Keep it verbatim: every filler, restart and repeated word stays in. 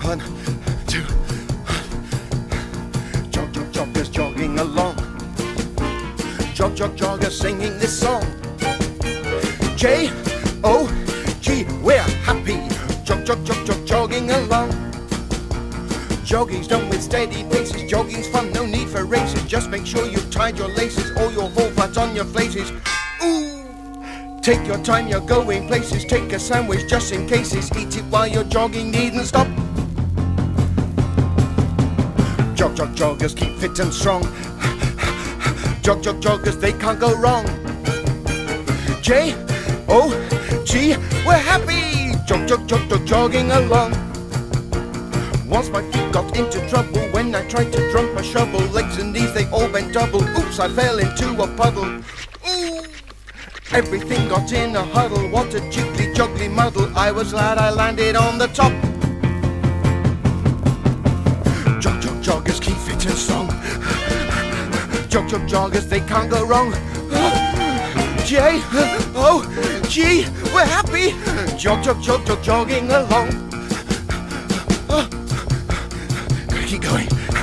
One, two. Jog, jog, joggers jogging along. Jog, jog, joggers singing this song. J O G, we're happy. Jog, jog, jog, jog, jogging along. Jogging's done with steady paces. Jogging's fun, no need for races. Just make sure you've tied your laces or you'll fall flat on your faces. Ooh! Take your time, you're going places. Take a sandwich just in cases. Eat it while you're jogging, needn't stop. Jog, jog, joggers keep fit and strong. Jog, jog, joggers, they can't go wrong. J O G, we're happy. Jog, jog, jog, jog, jogging along. Once my feet got into trouble when I tried to drunk my shovel. Legs and knees, they all bent double. Oops, I fell into a puddle. Ooh! Everything got in a huddle. What a jiggly juggly muddle. I was glad I landed on the top. Jog, jog, joggers keep fit and strong. Jog, jog, joggers, they can't go wrong. J O G, we're happy. Jog, jog, jog, jog, jogging along. Keep going.